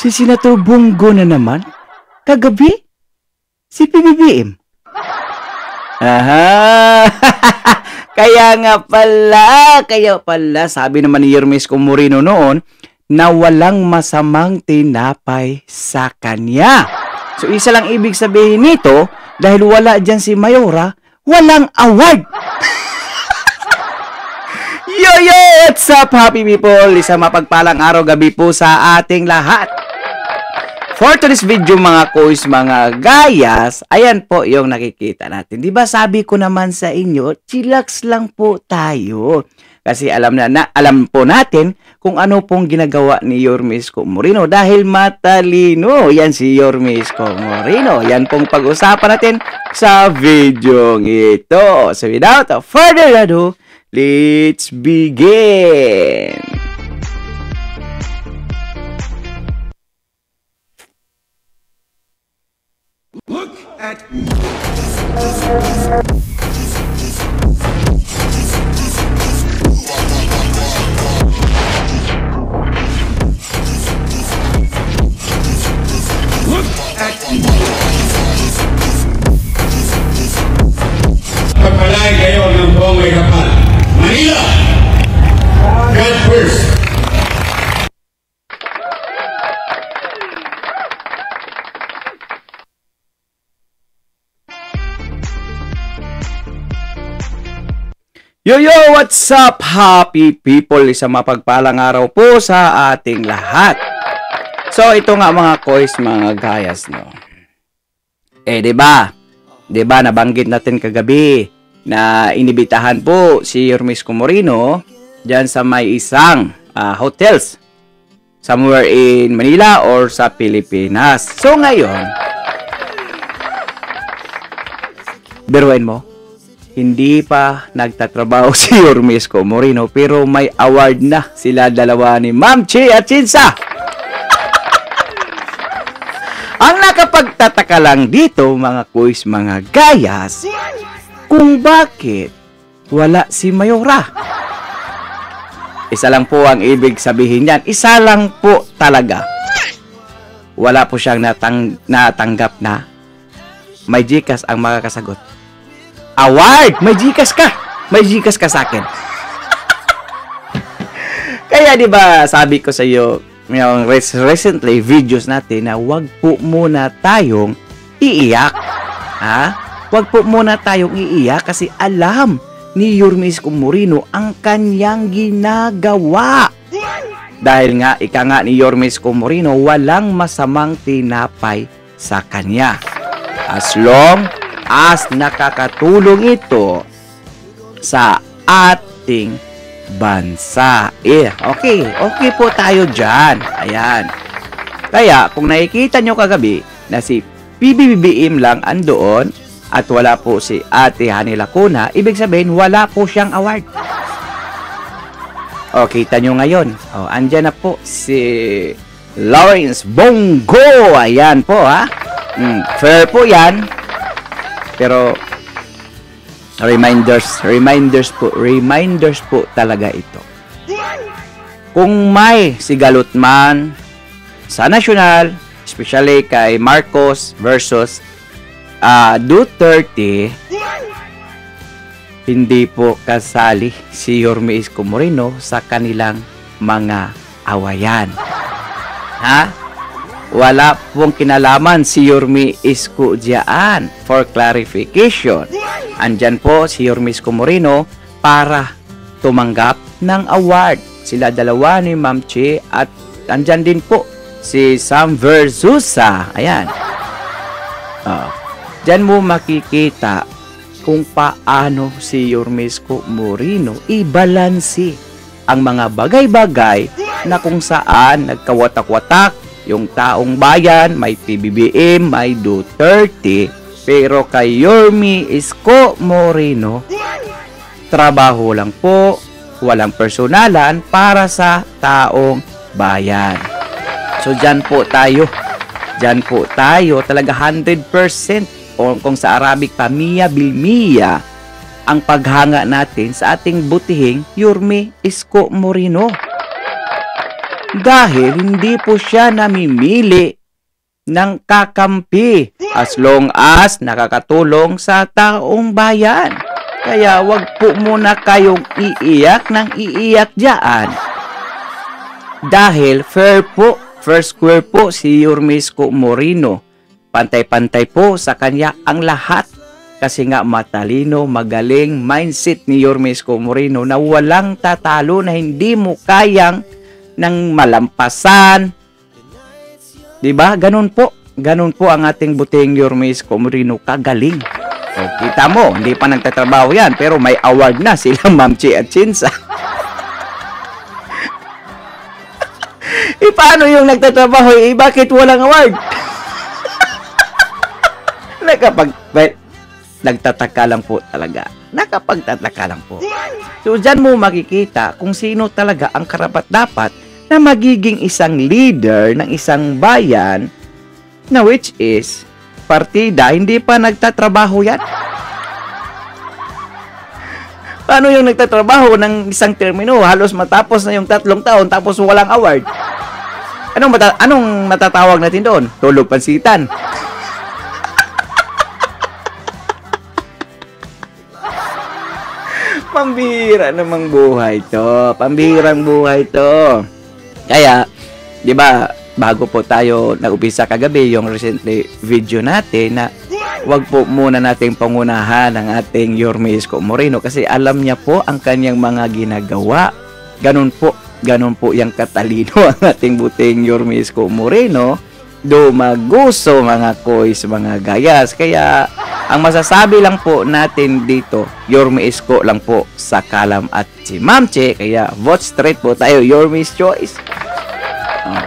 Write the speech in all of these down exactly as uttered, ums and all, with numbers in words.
Si Senator Bongo na naman? Kagabi? Si P B B M? Aha! Kaya nga pala, kaya pala, sabi naman ni Yormesco Moreno noon, na walang masamang tinapay sa kanya. So, isa lang ibig sabihin nito, dahil wala dyan si Mayora, walang award! Yo, yo! What's up, happy people? Isang mapagpalang araw gabi po sa ating lahat. For today's video, mga kois, mga gayas, ayan po yung nakikita natin. Diba sabi ko naman sa inyo, chillax lang po tayo. Kasi alam na, na alam po natin kung ano pong ginagawa ni Yormesco Moreno dahil matalino. Yan si Yormesco Moreno. Yan pong pag-usapan natin sa video ito. So without further ado, let's begin! Look at... Pagpalay kayo ng buong may kapal. Manila! God first! Yo yo, what's up, happy people? Isang mapagpalang araw po sa ating lahat. So ito nga mga kois, mga gayas, no. Eh, 'di ba? 'Di ba nabanggit natin kagabi na inibitahan po si Yormesco Moreno diyan sa may isang uh, hotels somewhere in Manila or sa Pilipinas. So ngayon, biruin mo, hindi pa nagtatrabaho si Yormesco Moreno pero may award na sila dalawa ni Ma'am Chi at Chinsa. Ang nakapagtataka lang dito mga kuis, mga gayas, kung bakit wala si Mayora. Isa lang po ang ibig sabihin niyan. Isa lang po talaga. Wala po siyang natang natanggap na may Gcash ang makakasagot. Award! May Gcash ka! May Gcash ka sa akin. Kaya di ba sabi ko sa iyo, yung recently videos natin na wag po muna tayong iiyak. Ha? Wag po muna tayong iiyak kasi alam ni Yormesco Moreno ang kanyang ginagawa. Dahil nga, ika nga ni Yormesco Moreno, walang masamang tinapay sa kanya. As long as nakakatulong ito sa ating bansa. Eh, okay. Okay po tayo dyan. Ayan. Kaya, kung nakikita nyo kagabi na si P B B M lang andoon at wala po si Ate Hani Lacuna, ibig sabihin, wala po siyang award. O, kita nyo ngayon. O, andyan na po si Lawrence Bongo. Ayan po, ha. Hmm, fair po yan. Pero, reminders, reminders po, reminders po talaga ito. Kung may sigalot man sa nasyonal, especially kay Marcos versus uh, Duterte, hindi po kasali si Yormesco Moreno sa kanilang mga awayan. Ha? Wala pong kinalaman si Yormesco diyan. For clarification, andyan po si Yormesco Moreno para tumanggap ng award. Sila dalawa ni Ma'am Chi at andyan din po si Sam Verzusa. Ayan. Oh. Diyan mo makikita kung paano si Yormesco Moreno ibalansi ang mga bagay-bagay na kung saan nagkawatak-watak yung taong bayan, may P B B M, may Duterte, pero kay Yormesco Moreno, trabaho lang po, walang personalan para sa taong bayan. So dyan po tayo, dyan po tayo, talaga one hundred percent, o kung sa Arabic pa, miya bil miya, ang paghanga natin sa ating butihing Yormesco Moreno. dahil hindi po siya namimili ng kakampi as long as nakakatulong sa taong bayan. Kaya wag po muna kayong iiyak ng iiyak dyan. Dahil fair po, fair square po si Yorme Isko Moreno. Pantay-pantay po sa kanya ang lahat. Kasi nga matalino, magaling mindset ni Yorme Isko Moreno na walang tatalo, na hindi mo kayang ng malampasan. Diba? Ganun po. Ganun po ang ating buting Yorme Isko Moreno, kagaling. O, kita mo, hindi pa nagtatrabaho yan, pero may award na sila Ma'am Chi at Chinsa. E paano yung nagtatrabaho? Eh, bakit walang award? Nakapag... Well, nagtataka lang po talaga. Nakapagtataka lang po. So, dyan mo makikita kung sino talaga ang karapat-dapat na magiging isang leader ng isang bayan, na which is partida, hindi pa nagtatrabaho yan. Paano yung nagtatrabaho ng isang termino, halos matapos na yung tatlong taon, tapos walang award? Anong, mata anong matatawag natin doon? Tulog pansitan. Pambihira namang buhay to. Pambihirang buhay to. Kaya, di ba, bago po tayo nag-umpisa kagabi yung recently video natin na wag po muna nating pangunahan ang ating Yorme Isko Moreno kasi alam niya po ang kanyang mga ginagawa. Ganun po, ganun po yung katalino ang ating buting Yorme Isko Moreno. Dumaguso mga koys, mga gayas. Kaya, ang masasabi lang po natin dito, Yorme Isko lang po sa kalam at si Ma'am Che. Kaya, vote straight po tayo, Yorme's choice. Oh.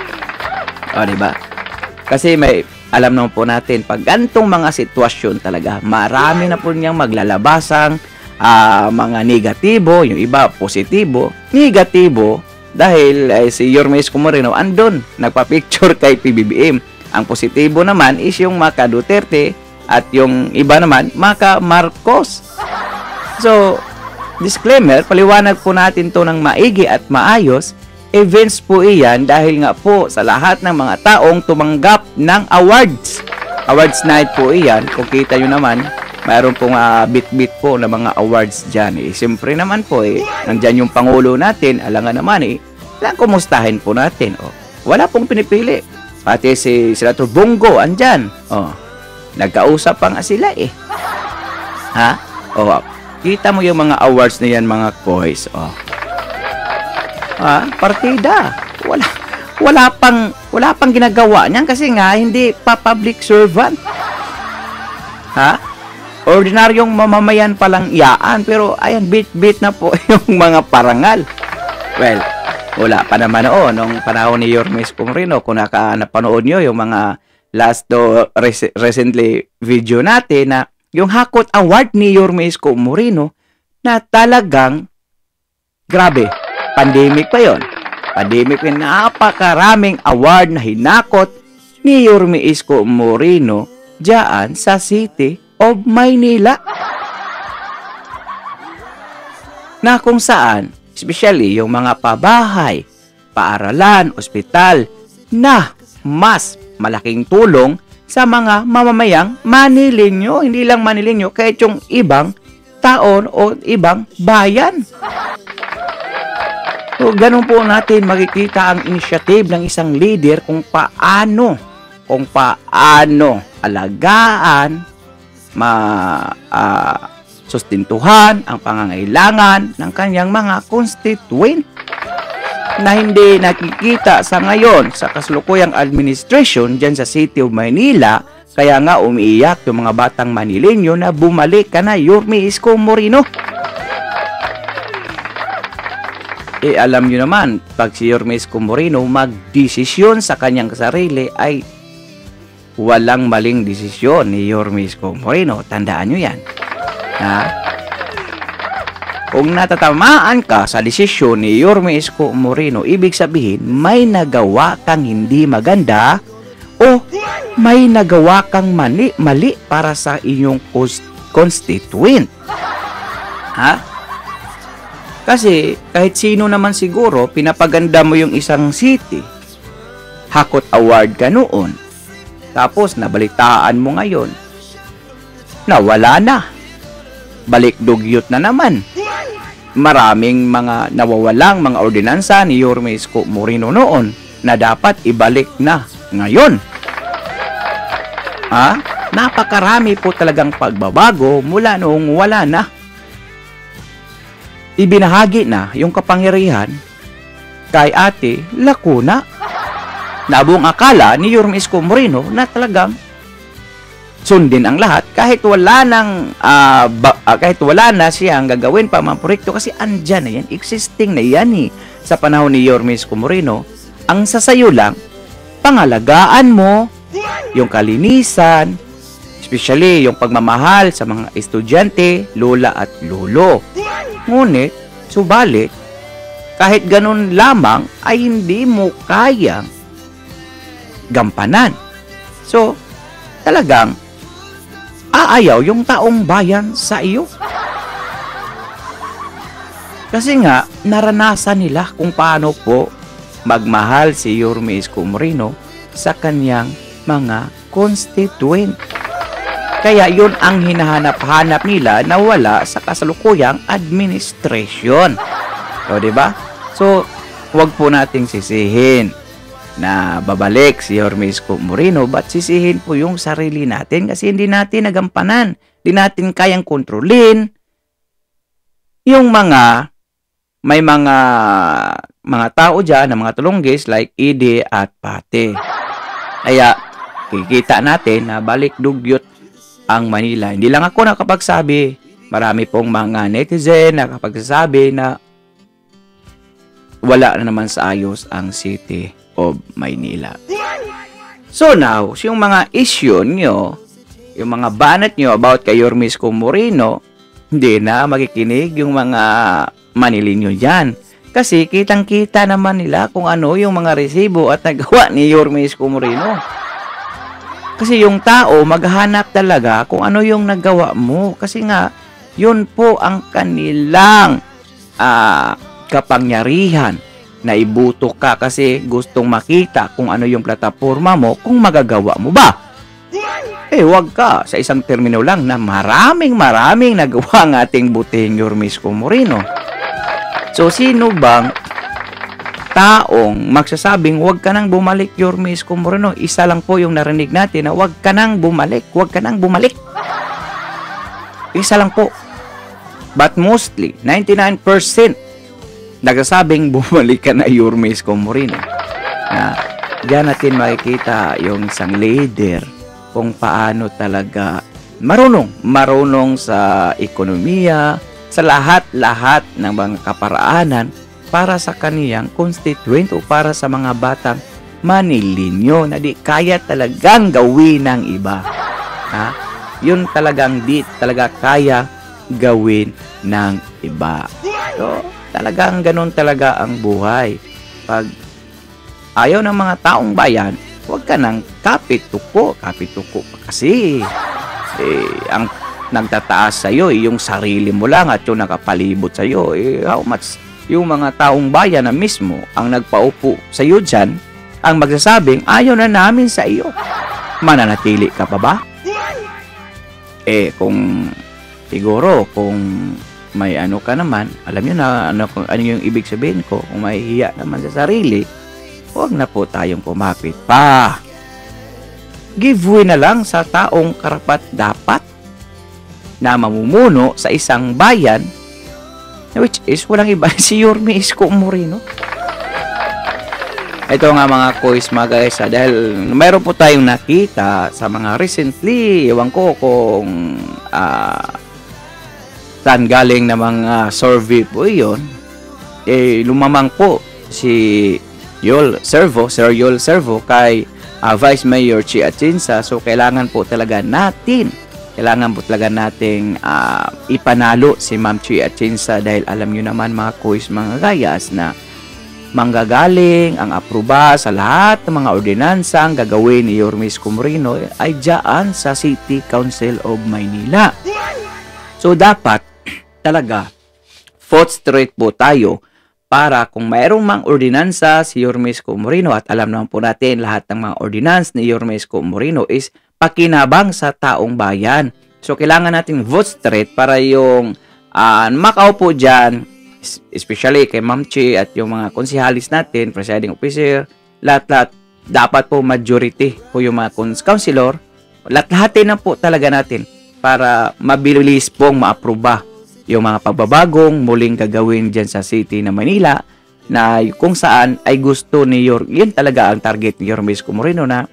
O, diba? Kasi may, alam naman po natin, pag gantong mga sitwasyon talaga, marami na po niyang maglalabasang uh, mga negatibo, yung iba positibo. Negatibo, dahil eh, si Yorme Isko Moreno andun, nagpa-picture kay P B B M. Ang positibo naman is yung Maka Duterte at yung iba naman, Maka Marcos. So, disclaimer, paliwanag po natin to ng maigi at maayos. Events po iyan dahil nga po sa lahat ng mga taong tumanggap ng awards. Awards night po iyan. Kung kita nyo naman, mayroon pong uh, bit-bit po na mga awards dyan. Eh. Siyempre naman po, eh, nandyan yung Pangulo natin, alangan naman eh, lang kumustahin po natin. Oh. Wala pong pinipili. Pati si Senator Bongo, andyan. Oh. Nagkausap pa nga sila eh. Ha? Oh, kita mo yung mga awards na yan, mga koys. Oh. Ha? Partida. Wala, wala pang, wala pang ginagawa niyan kasi nga hindi pa public servant. Ha? Ordinaryong mamamayan palang iyaan, pero ayan, bit-bit na po yung mga parangal. Well, wala pa naman noon, nung panahon ni Yorme Isko Moreno, kung naka, napanood nyo yung mga last to res recently video natin na yung Hakot Award ni Yorme Isko Moreno na talagang grabe, pandemic pa yon. Pandemic pa, napakaraming award na hinakot ni Yorme Isko Moreno diyan sa City of Maynila, na kung saan especially yung mga pabahay, paaralan, ospital na mas malaking tulong sa mga mamamayang Manileño, hindi lang Manileño, kahit yung ibang taon o ibang bayan. So, ganun po natin makikita ang initiative ng isang leader kung paano kung paano alagaan, ma uh, sustintuhan ang pangangailangan ng kanyang mga constituent na hindi nakikita sa ngayon sa kasalukuyang administration dyan sa City of Manila. Kaya nga umiiyak yung mga batang Manileño na bumalik ka na, Yorme Isko Moreno. Eh alam nyo naman, pag si Yorme Isko Moreno magdesisyon sa kanyang sarili ay walang maling desisyon ni Yorme Isko Moreno. Tandaan nyo yan. Ha? Kung natatamaan ka sa desisyon ni Yorme Isko Moreno, ibig sabihin may nagawa kang hindi maganda o may nagawa kang mali, mali para sa inyong constituent. Ha? Kasi kahit sino naman siguro, pinapaganda mo yung isang city. Hakot award ka noon. Tapos nabalitaan mo ngayon na wala na. Balik dugyot na naman. Maraming mga nawawalang mga ordinansa ni Yorme Isko Moreno noon na dapat ibalik na ngayon. Ha? Napakarami po talagang pagbabago mula noong wala na. Ibinahagi na yung kapangyarihan kay Ate Lacuna. Nabuong akala ni Yorme Isko Moreno na talagang sundin ang lahat kahit wala nang uh, ba, uh, kahit wala na siyang gagawin pa mga proyekto kasi andyan na yan, existing na yan eh. Sa panahon ni Yorme Isko Moreno, ang sasayo lang, pangalagaan mo yung kalinisan, especially yung pagmamahal sa mga estudyante, lola at lolo. Ngunit, subalit, kahit ganun lamang ay hindi mo kayang gampanan. So, talagang aayaw yung taong bayan sa iyo. Kasi nga, naranasan nila kung paano po magmahal si Yorme Isko Moreno sa kanyang mga constituent. Kaya yun ang hinahanap-hanap nila na wala sa kasalukuyang administration. O, diba? So, huwag po nating sisihin na babalik si Yorme Isko Moreno, but sisihin po yung sarili natin kasi hindi natin nagampanan. Hindi natin kayang kontrolin yung mga may mga mga tao dyan na mga tulunggis like Ide at Pate. Kaya kikita natin na balik dugyot ang Manila. Hindi lang ako nakapagsabi. Marami pong mga netizen na nakapagsasabi na wala na naman sa ayos ang City of Maynila. So now, yung mga issue nyo, yung mga banat nyo about kay Yorme Isko Moreno, hindi na makikinig yung mga Manilinyo dyan. Kasi kitang-kita naman nila kung ano yung mga resibo at nagawa ni Yorme Isko Moreno. Kasi yung tao maghanap talaga kung ano yung nagawa mo. Kasi nga, yun po ang kanilang uh, kapangyarihan na ibuto ka kasi gustong makita kung ano yung plataforma mo kung magagawa mo ba. Eh, wag ka sa isang termino lang na maraming maraming nagawa ng ating butihing Yorme Isko Moreno. So, sino bang taong magsasabing wag ka nang bumalik Yorme Isko Moreno? Isa lang po yung narinig natin na wag ka nang bumalik, wag ka nang bumalik. Isa lang po. But mostly, ninety-nine percent nagsasabing bumalik ka na Yorme Isko Moreno. Na, diyan natin makikita yung isang leader kung paano talaga marunong, marunong sa ekonomiya, sa lahat-lahat ng mga kaparaanan para sa kaniyang constituent o para sa mga batang Manilinyo na di kaya talagang gawin ng iba. Ha? Yun talagang di talaga kaya gawin ng iba. So, talagang ganun talaga ang buhay. Pag ayaw ng mga taong bayan, huwag ka nang kapit-tuko. Kapit-tuko pa kasi. Eh, ang nagtataas sa'yo, eh, yung sarili mo lang at yung nakapalibot sa'yo. Eh, how much yung mga taong bayan na mismo ang nagpaupo sa'yo dyan, ang magsasabing, ayaw na namin sa iyo. Mananatili ka pa ba? Eh, kung siguro, kung may ano ka naman, alam nyo na ano, ano yung ibig sabihin ko, kung mahihiya naman sa sarili, huwag na po tayong kumapit pa. Give way na lang sa taong karapat dapat na mamumuno sa isang bayan, which is walang iba si Yorme Isko Moreno. Ito nga mga kois mga guys, ha, dahil mayroon po tayong nakita sa mga recently, ewan ko kung uh, saan galing na mga survey po yun, eh lumamang po si Yul Servo, Sir Yul Servo kay uh, Vice Mayor Chi Atienza. So kailangan po talaga natin, kailangan po talaga nating uh, ipanalo si Ma'am Chi Atienza dahil alam nyo naman mga kois mga gayas na manggagaling ang aproba sa lahat ng mga ordinansa ang gagawin ni Yorme Isko Moreno ay dyan sa City Council of Maynila. So dapat talaga vote straight po tayo para kung mayroong mang ordinansa si Yorme Isko Moreno, at alam naman po natin lahat ng mga ordinance ni Yorme Isko Moreno is pakinabang sa taong bayan. So, kailangan natin vote straight para yung uh, makaupo dyan, especially kay Ma'am Che at yung mga konsihalis natin, presiding officer, lahat-lahat, dapat po majority po yung mga councilor, lahat-lahatin na po talaga natin para mabilis pong maaproba yung mga pagbabagong muling gagawin dyan sa city na Manila, na kung saan ay gusto ni Yor, yun talaga ang target ni Yorme Isko Moreno, na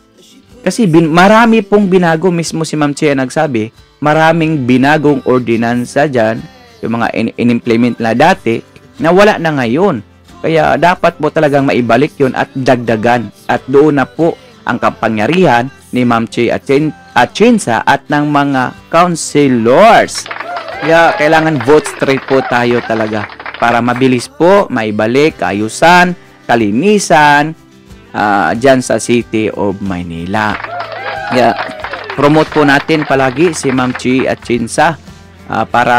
kasi bin, marami pong binago, mismo si Ma'am Che nagsabi, maraming binagong ordinansa dyan, yung mga in- in-implement na dati, na wala na ngayon. Kaya dapat po talagang maibalik yun at dagdagan. At doon na po ang kapangyarihan ni Ma'am Che at, Chen, at Chinsa at ng mga councilors. Kaya kailangan vote straight po tayo talaga para mabilis po maibalik kaayusan, kalinisan, Uh, dyan sa City of Manila. Kaya, promote po natin palagi si Ma'am Che at Chinsa uh, para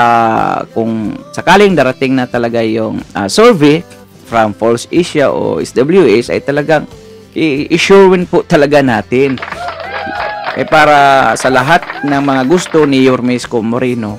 kung sakaling darating na talaga yung uh, survey from False Asia o S W S, ay talagang i-issurein po talaga natin. Eh, para sa lahat ng mga gusto ni Yorme Isko Moreno,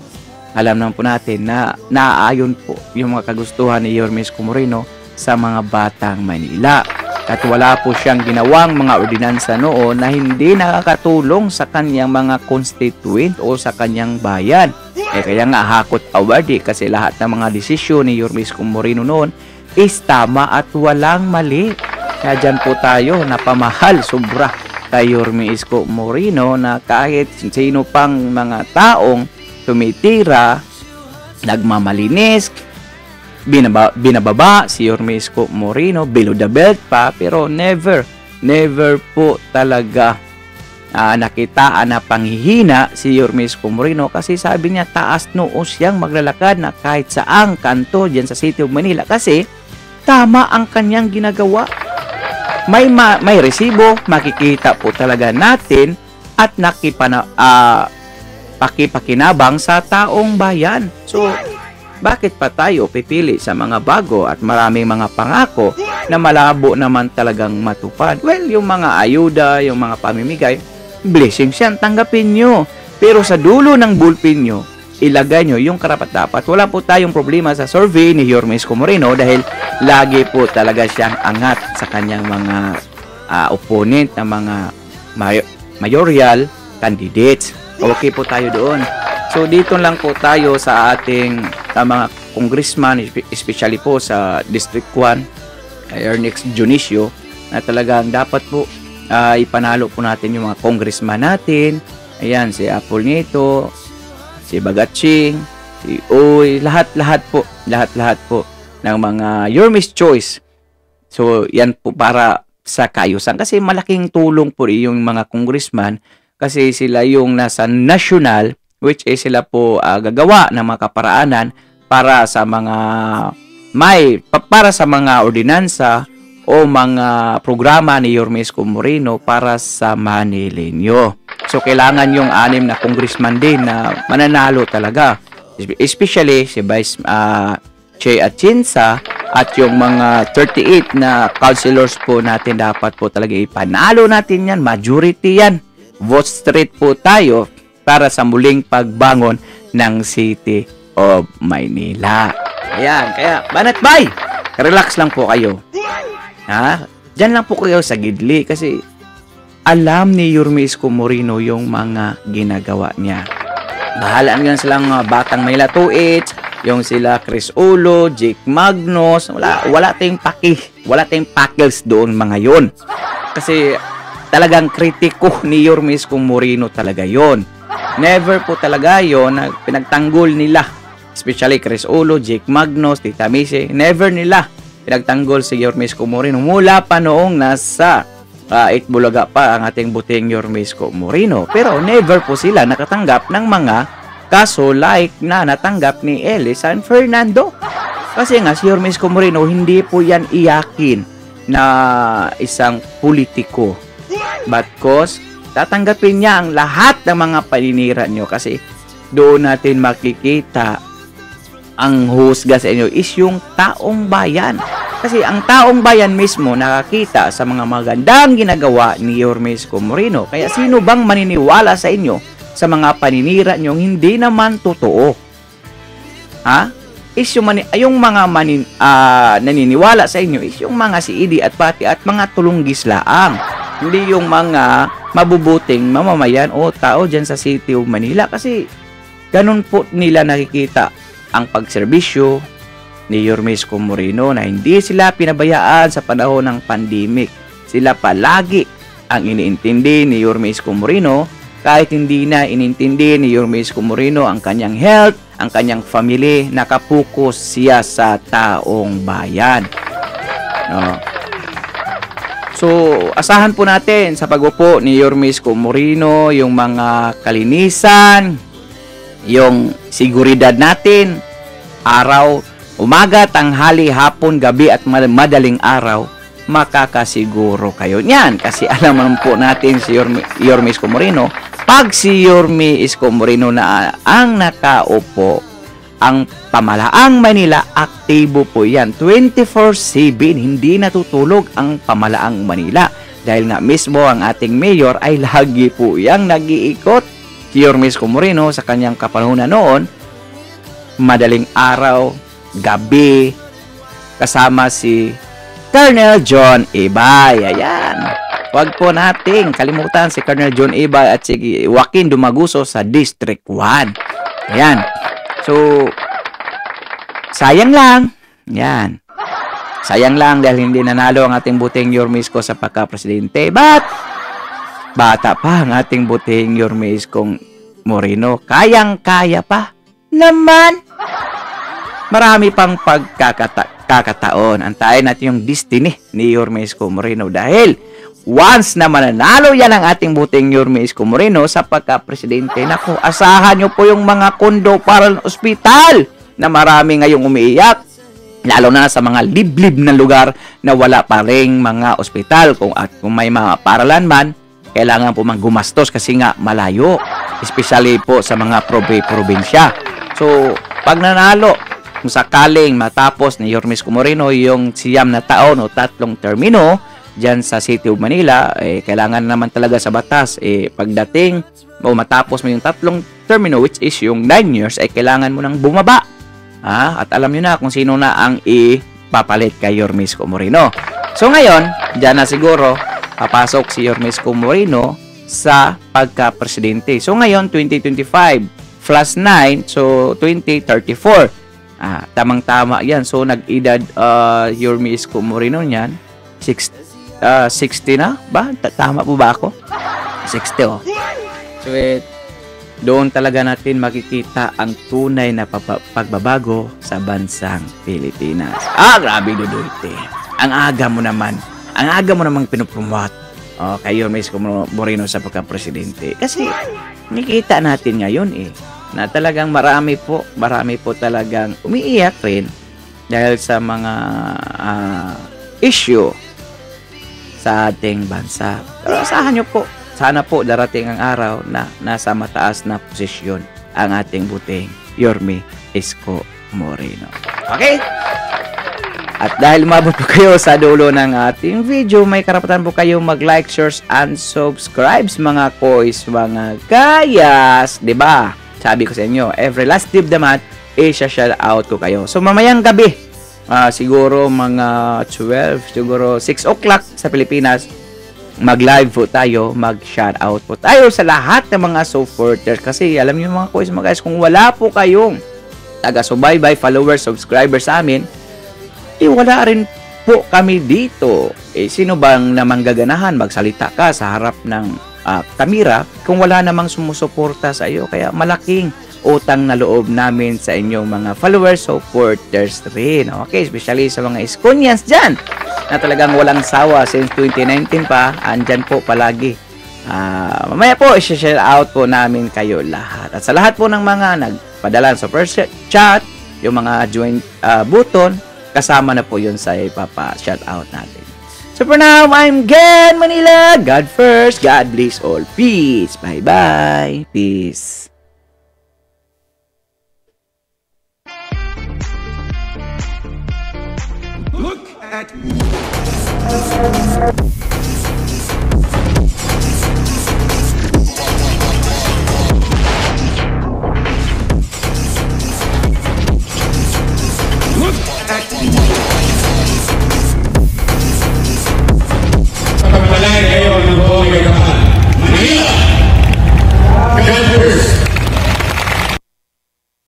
alam naman po natin na naaayon po yung mga kagustuhan ni Yorme Isko Moreno sa mga batang Manila. At wala po siyang ginawang mga ordinansa noon na hindi nakakatulong sa kanyang mga constituent o sa kanyang bayan. Eh kaya nga hakot award eh, kasi lahat ng mga desisyon ni Yorme Isko Moreno noon is tama at walang mali. Kaya dyan po tayo napamahal sobra kay Yorme Isko Moreno, na kahit sino pang mga taong tumitira, nagmamalinis, Binaba, binababa si Yorme Isko Moreno below the belt pa, pero never never po talaga uh, nakitaan na panghihina si Yorme Isko Moreno, kasi sabi niya taas noo siyang maglalakad na kahit saang kanto dyan sa City of Manila, kasi tama ang kanyang ginagawa. May ma, may resibo, makikita po talaga natin at nakipana uh, pakipakinabang sa taong bayan. So bakit pa tayo pipili sa mga bago at maraming mga pangako na malabo naman talagang matupad? Well, yung mga ayuda, yung mga pamimigay, blessings yan, tanggapin nyo. Pero sa dulo ng bulpin nyo, ilagay nyo yung karapat-dapat. Wala po tayong problema sa survey ni Yorme Isko Moreno dahil lagi po talaga siyang angat sa kanyang mga uh, opponent na mga may- mayoral candidates. Okay po tayo doon. So dito lang po tayo sa ating sa mga congressman, especially po sa District one, Ernest Dionisio, na talagang dapat po uh, ipanalo po natin yung mga congressman natin. Ayan, si Apple Nito, si Bagatching, si Uy, lahat-lahat po, lahat-lahat po ng mga Yorme's Choice. So yan po para sa kaayusan, kasi malaking tulong po yung mga congressman, kasi sila yung nasa national, which is sila po uh, gagawa ng mga kaparaanan para sa mga may para sa mga ordinansa o mga programa ni Yorme Isko Moreno para sa Manileño. So kailangan yung anim na congressman din na mananalo talaga, especially si Vice uh, Che at Chinsa at yung mga thirty-eight na councilors po natin, dapat po talaga ipanalo natin yan, majority yan. Vote straight po tayo para sa muling pagbangon ng City of Manila. Ayan, kaya banat bay, relax lang po kayo. Ha? Diyan lang po kayo sa gidli, kasi alam ni Yorme Isko Moreno yung mga ginagawa niya. Bahala nga silang uh, batang Manila two H, yung sila Chris Ulo, Jake Magnus, wala, wala tayong paki, wala tayong pakils doon mga yon. Kasi talagang kritiko ni Yorme Isko Moreno talaga yon. Never po talaga yon na pinagtanggol nila, especially Chris Ulo, Jake Magnus, Tita Mise, never nila pinagtanggol si Yorme Isko Moreno mula pa noong nasa uh, Itbulaga pa ang ating buting Yorme Isko Moreno. Pero never po sila nakatanggap ng mga kaso like na natanggap ni Eli San Fernando. Kasi nga si Yorme Isko Moreno hindi po yan iyakin na isang politiko, but cause tatanggapin niya ang lahat ng mga paninira nyo, kasi doon natin makikita ang husga sa inyo is yung taong bayan. Kasi ang taong bayan mismo nakakita sa mga magandang ginagawa ni Yorme Isko Moreno. Kaya sino bang maniniwala sa inyo sa mga paninira nyo hindi naman totoo? Ha? Is yung, mani- yung mga manin, uh, naniniwala sa inyo is yung mga si Idi at Pati at mga tulunggis laang. Hindi yung mga mabubuting mamamayan o tao dyan sa City of Manila. Kasi ganun po nila nakikita ang pagserbisyo ni Yorme Isko Moreno na hindi sila pinabayaan sa panahon ng pandemic. Sila palagi ang iniintindi ni Yorme Isko Moreno kahit hindi na inintindi ni Yorme Isko Moreno ang kanyang health, ang kanyang family, nakapokus siya sa taong bayan. No. So, asahan po natin sa pag-upo ni Yorme Isko Moreno yung mga kalinisan, yung seguridad natin, araw, umaga, tanghali, hapon, gabi at madaling araw, makakasiguro kayo niyan. Kasi alam naman po natin si Yorme, Yorme Isko Moreno, pag si Yorme Isko Moreno na ang nakaupo, ang Pamalaang Manila, aktibo po yan. twenty-four seven, hindi natutulog ang Pamalaang Manila. Dahil nga mismo ang ating mayor ay lagi po yang nag-iikot. Si Yorme Isko Moreno sa kanyang kapanahunan noon, madaling araw, gabi, kasama si Colonel John Ibay. Ayan. Huwag po nating kalimutan si Colonel John Ibay at si Joaquin Dumaguso sa District one. Ayan. So, sayang lang. Ayan. Sayang lang dahil hindi nanalo ang ating buting Yorme Isko sa pagka-presidente. But, bata pa ang ating buting Yorme Isko Moreno. Kayang-kaya pa naman. Marami pang pagkakataon. Antayin natin yung destiny ni Yorme Isko Moreno dahil once na mananalo yan ang ating buting Yorme Isko Moreno sa pagka-presidente, naku, asahan nyo po yung mga kondo para ng ospital na marami ngayong umiiyak. Lalo na sa mga liblib na lugar na wala pa ring mga ospital. Kung, at kung may mga paralan man, kailangan po gumastos kasi nga malayo. Especially po sa mga probi-probinsya. So, pag nanalo, kung sakaling matapos ni Yorme Isko Moreno yung siyam na taon o tatlong termino dyan sa City of Manila, eh, kailangan naman talaga sa batas, eh, pagdating o matapos mo yung tatlong termino, which is yung nine years, eh, kailangan mo nang bumaba. Ah, at alam nyo na kung sino na ang ipapalit kay Yorme Isko Moreno. So ngayon, dyan na siguro papasok si Yorme Isko Moreno sa pagka-presidente. So ngayon, twenty twenty-five plus nine, so twenty thirty-four. Ah, tamang-tama yan. So, nag-edad uh, Yorme Isko Moreno niyan. six, uh, sixty na ba? Tama po ba ako? sixty, oh. So, eh, doon talaga natin makikita ang tunay na pagbabago sa bansang Pilipinas. Ah, grabe, Duterte. Ang aga mo naman. Ang aga mo namang pinupromote oh, kay Yorme Isko Moreno sa pagka-presidente. Kasi, nakikita natin ngayon eh. Na talagang marami po, marami po talagang umiiyak rin dahil sa mga uh, issue sa ating bansa. Pero asahan nyo po, sana po darating ang araw na nasa mataas na posisyon ang ating buting Yorme Isko Moreno. Okay? At dahil umabot po kayo sa dulo ng ating video, may karapatan po kayo mag-like, share, and subscribe mga kois, mga kayas, di ba? Sabi ko sa inyo, every last day of the month, i-shout out ko kayo. So, mamayang gabi, uh, siguro mga twelve, siguro six o'clock sa Pilipinas, mag-live po tayo, mag-shout out po tayo sa lahat ng mga supporters. Kasi, alam niyo mga boys, mga guys, kung wala po kayong taga-subaybay, followers, subscribers sa amin, eh, wala rin po kami dito. Eh, sino bang namang gaganahan magsalita ka sa harap ng Uh, kamera kung wala namang sumusuporta sa iyo? Kaya malaking utang na loob namin sa inyong mga followers, supporters rin. Okay, especially sa mga Iskonians dyan na talagang walang sawa since twenty nineteen pa, andyan po palagi. Uh, mamaya po, i-share out po namin kayo lahat. At sa lahat po ng mga nagpadala sa first chat, yung mga join uh, button, kasama na po yun sa ipapa-shout out natin. So for now, I'm Gen Manila. God first, God bless all. Peace. Bye-bye. Peace. at